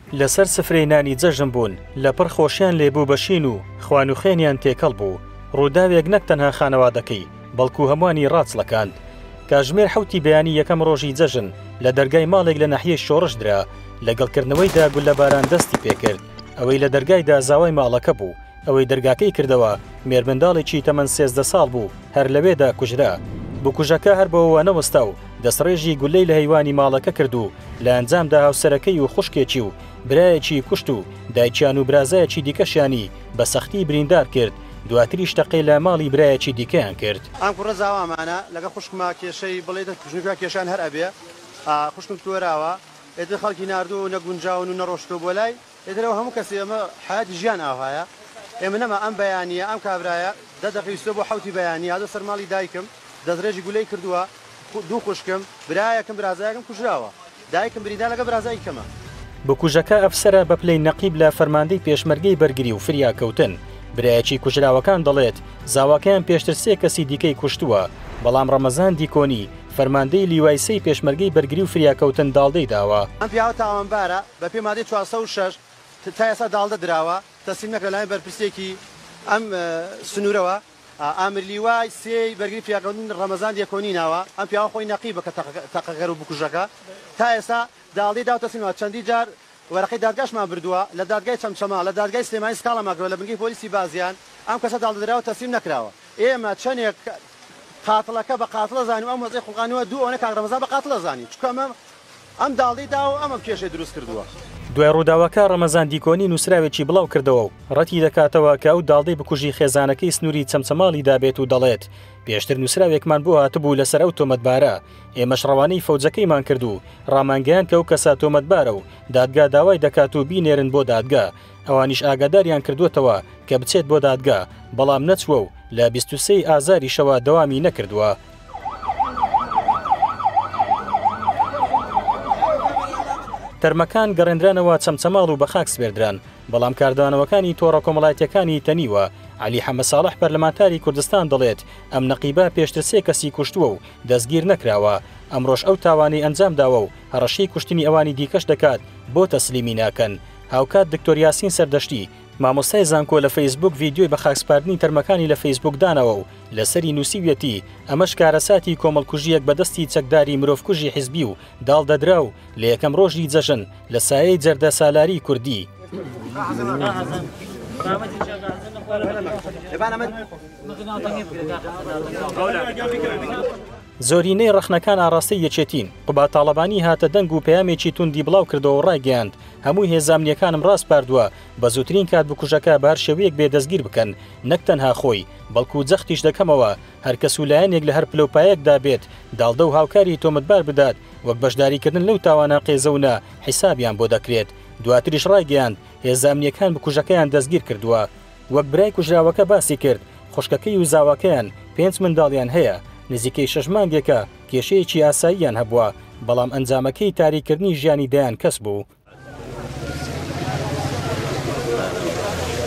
لەسەر سفرەی نانی جەژن بوون لەپڕ خۆشیان لێبوو بەشین و خوان و خوێنیان تێکەڵ بوو. ڕووداوێک نەک تەنها خانەوادەکەی بەڵکو هەمووانی ڕاچڵەکاند. کاتژمێر 7 بەیانی یەکەم ڕۆژی جەژن لە دەرگای ماڵێک لە ناحیەی شۆڕشدرا. لەگەڵکردنەوەیدا گولەباران دەستی پێکرد. ئەوەی لە دەرگایدا زاوای ماڵەکە بوو. ئەوەی دەرگاکەی کردەوە مێرمنداڵێکی تەمەن 13 ساڵ بوو هەر لەوێدا کوژرا. بکوژەکە هەر بەوە نەوەستا و دەسڕێژی گولەی لە هەیوانی ماڵەکە کرد و لە ئەنجامدا هاوسەرەکەی و خوشکێکی و برایەکی کوشت و دایکیان و برازایەکی دیکەشیانی بە سەختی بریندار کرد. دواتریش تەقەی لە ماڵی برایەکی دیکەیان کرد. ئەم کوڕە زاوامانە لەگە خوشکما کێشەی بڵێ کوژنگا کێشان هەر ئەبێ خوشکم تۆراوە ئێتر خەڵکی ناردوو و نەگونجاون و نەڕۆشتۆ بۆ لای ئێترەوە هەموو کەسی ئەمە حیاتی ژیان ئاوایە. ئێمە نەما ئەم بەیانیە ئەم کابرایە دەدەقیستۆ بۆ 7 بەیانی هاتۆ سەر ماڵی دایکم دەستڕێژی گولەی کردووە دوو خوشکم برایەکەم برازایەکەم کوژراوە دایکم بریدا لەگە برازایی کەمە. بکوژەکە ئەفسەرە بە پلەی نەقیب لە فەرماندەی پێشمەرگەی بەرگری و فریاکەوتن. برایەکی کوژراوەکان دەڵێت زاواکەیان پێشتر 3 کەسی دیکەی کوشتووە بەڵام ڕەمەزان دیکۆنی فەرماندەی لیوایسەی پێشمەرگەی بەرگری و فریاکەوتن داڵدەی داوە. ئەم پیاوە تاوانبارە بە پێی مادەی 406 تا ئێستا داڵدە درراوە تەسلیم نەکرا لای بەرپرسێکی ئەم سنوورەوە ئامر لیوای سێی بەرگری فریاکەوتن ڕەمەزان دیکۆنی ناوە. ئەم پیاوە خۆی نەقیبە کە تەقەگەر و بکوژەکە تا ئێستا داڵدەی داو تەسلیمەوە چەندی جار وەرەقەی دادگاشمان بردووە لە دادگای چەمچەما لە دادگای سلێمانی سکاڵە ماکرەوە لە بنگەی پۆلیسی بازیان ئەم کەسە داڵدراوە تەسلیم نەکراوە. ئێمە چەندێک قاتڵەکە بە قاتڵە زانیم ئەم وەزەی خوڵقانیوە دوو ئەوەنە کاک ڕەمەزان بە قاتڵە زانی چکە ئەم داڵدەی داوە ئەمە کێشەی دروست کردووە. دوای ڕووداوەکە ڕەمەزان دیکۆنی نووسراوێکی بڵاو کردەوە و ڕەتی دەکاتەوە کە ئەو داڵدەی بکوژی خێزانەکەی سنووری چەمچەماڵی دابێت و دەڵێت پێشتر نووسراوێکمان بۆ هاتبوو لەسەر ئەو تۆمەتبارە ئێمەش ڕەوانەی فەوجەکەیمان کرد و ڕامانگەیان کە ئەو کەسە تۆمەتبارە و دادگا داوای دەکات و بینێرن بۆ دادگا. ئەوانیش ئاگاداریان کردوێتەوە کە بچێت بۆ دادگا بەڵام نەچوە و لە 23 ئازاری شەوە دەوامی نەکردووە. تەرمەکان گەڕێنرانەوە چەمچەماڵ و بە خاک سپێردران بەڵام کاردانەوەکانی تۆڕە کۆمەڵایەتیەکانی تەنیوە. عەلی حەمەد ساڵح پەرلەمانتاری کوردستان دەڵێت ئەم نەقیبە پێشتر 3 کەسی کوشتووە و دەستگیر نەکراوە. ئەمڕۆژ ئەو تاوانەی ئەنجام داوە و هەڕەشەی کوشتنی ئەوانی دیکەش دەکات بۆ تەسلیمی ناکەن. هاوکات دکتۆر یاسین سەردەشتی مامۆستای زانکۆ لە فەیسبوک ڤیدیۆی بە خاکسپاردنی تەرمەکانی لە فەیسبوک دانەوە و لەسەری نووسیویەتی ئەمەش کارەساتی کۆمەڵکوژیەک بەدەستی چەکداری مرۆڤکوژی حیزبی و داڵدەدرا و لە یەکەم ڕۆژی جەژن لە سایەی جەردە سالاری کوردی. زۆرینەی ڕەخنەکان ئاڕاستەی یەکێتین قوبا تاڵەبانی هاتە دەنگ و پەیامێکی توندی بڵاو کردەوە ڕایگەیاند هەمووی هێزانامنیەکانم ڕاست پاردووە بە زووترین کات بکوژەکە بار شێوەیەک بێدەستگیر بکەن نەک تەنها خۆی بەڵکو جەختیش دەکەمەوە هەر کەس و لایەنێک لە هەر پلەپایەکدا بێت داڵدە و هاوکاری تۆمەتبار بدات وەک بەشداریکردن لەو تاوانە قێزەونە حیسابیان بۆ دەکرێت. دواتریش ڕایگەیاند هێزانامنیەکان بکوژەکەیان دەستگیر کردووە. وەک برای کوژراوەکە باسی کرد خوشکەکەی و زاواکەیان 5 منداڵیان هەیە نزیکەی 6 مانگێکە کێشەیەکی ئاساییان هەبووە بەڵام ئەنجامەکەی تاریکردنی ژیانی دایان کەس بوو.